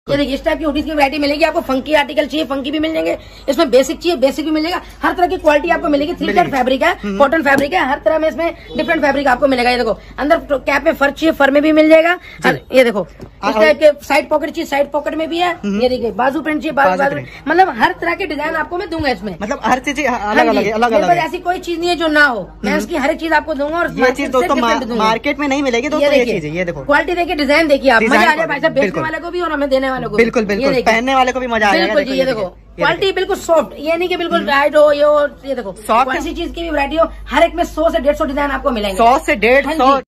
ये देखिए इस टाइप की हुडीज की वैरायटी मिलेगी आपको। फंकी आर्टिकल चाहिए, फंकी भी मिल जाएंगे। इसमें बेसिक चाहिए, बेसिक भी मिलेगा। हर तरह की क्वालिटी आपको मिलेगी। 3 फैब्रिक है, कॉटन फैब्रिक है। हर तरह में इसमें डिफरेंट फैब्रिक आपको मिलेगा। ये देखो अंदर कैप में फर चाहिए, फर में भी मिल जाएगा। ये देखो इस टाइप के साइड पॉकेट चाहिए, साइड पॉकेट में भी है। ये देखिए बाजू प्रिंट चाहिए, बाजू मतलब हर तरह के डिजाइन आपको मैं दूंगा इसमें। मतलब हर चीज अलग है। ऐसी कोई चीज नहीं है जो ना हो। मैं इसकी हर एक चीज आपको दूंगा। और ये चीज दोस्तों मार्केट में नहीं मिलेगी दोस्तों। ये चीज ये देखो क्वालिटी देखिए, डिजाइन देखिए, आप मजा आ जाए भाई साहब, बेचने वाले को भी और हमें देने वाले को। बिल्कुल बिल्कुल, पहनने वाले को भी मजा आएगा। बिल्कुल जी, ये देखो क्वालिटी बिल्कुल सॉफ्ट, ये नहीं कि बिल्कुल टाइट हो। ये देखो सॉफ्ट, ऐसी चीज की भी वैरायटी हो। हर एक में 100 से 150 डिजाइन आपको मिलेंगे। 100 से 150।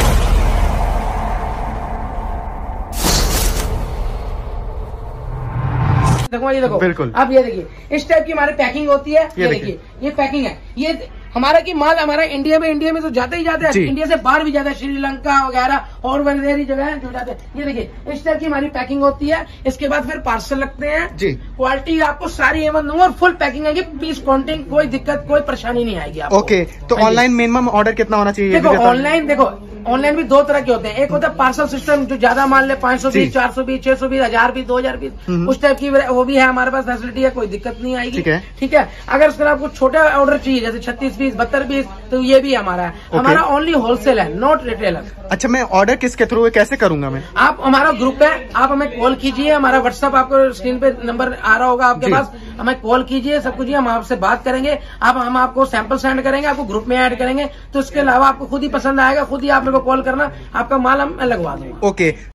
देखो ये देखो बिल्कुल। अब ये देखिए इस टाइप की हमारी पैकिंग होती है। ये देखिए ये पैकिंग है। ये हमारा की माल हमारा इंडिया में तो जाते ही जाते हैं। इंडिया से बाहर भी जाता है, श्रीलंका वगैरह और वगैरह जगह है जो जाते हैं। ये देखिए इस टाइप की हमारी पैकिंग होती है। इसके बाद फिर पार्सल लगते हैं जी। क्वालिटी आपको सारी एवन दूंगा और फुल पैकिंग आएगी, पीस काउंटिंग, कोई दिक्कत कोई परेशानी नहीं आएगी आपको। ओके, तो ऑनलाइन मिनिमम ऑर्डर कितना होना चाहिए? देखो ऑनलाइन भी 2 तरह के होते हैं। एक होता है पार्सल सिस्टम, जो ज्यादा मान ले 520, 420, 620, 1000 पीस, 2000 पीस, उस टाइप की वो भी है हमारे पास फैसिलिटी है, कोई दिक्कत नहीं आएगी। ठीक है। अगर उसके आपको छोटा ऑर्डर चाहिए जैसे 36 पीस, 72 पीस, तो ये भी हमारा है। हमारा ओनली होलसेल है, नॉट रिटेलर। अच्छा, मैं ऑर्डर किसके थ्रू कैसे करूंगा मैं? आप हमारा ग्रुप है, आप हमें कॉल कीजिए। हमारा व्हाट्सएप आपको स्क्रीन पे नंबर आ रहा होगा आपके पास। हमें कॉल कीजिए, सब कुछ हम आपसे बात करेंगे। हम आपको सैंपल सेंड करेंगे, आपको ग्रुप में ऐड करेंगे। तो इसके अलावा आपको खुद ही पसंद आएगा, खुद ही आप मेरे को कॉल करना, आपका माल हम लगवा देंगे। ओके।